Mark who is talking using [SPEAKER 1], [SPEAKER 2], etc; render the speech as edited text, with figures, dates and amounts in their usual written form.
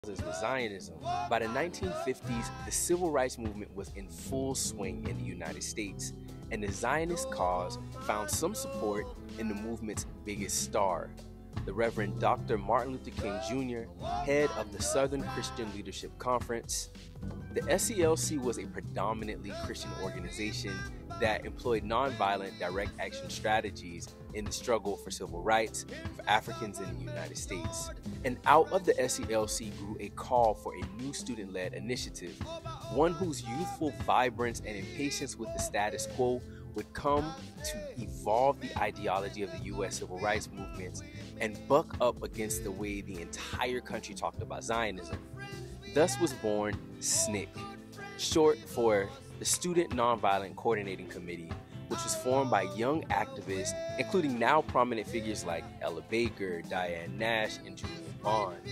[SPEAKER 1] with Zionism. By the 1950s, the civil rights movement was in full swing in the United States, and the Zionist cause found some support in the movement's biggest star, the Reverend Dr. Martin Luther King Jr., head of the Southern Christian Leadership Conference. The SCLC was a predominantly Christian organization that employed nonviolent direct action strategies in the struggle for civil rights for Africans in the United States. And out of the SCLC grew a call for a new student-led initiative, one whose youthful vibrance and impatience with the status quo would come to evolve the ideology of the U.S. civil rights movements and buck up against the way the entire country talked about Zionism. Thus was born SNCC, short for the Student Nonviolent Coordinating Committee, which was formed by young activists, including now prominent figures like Ella Baker, Diane Nash, and Julian Bond.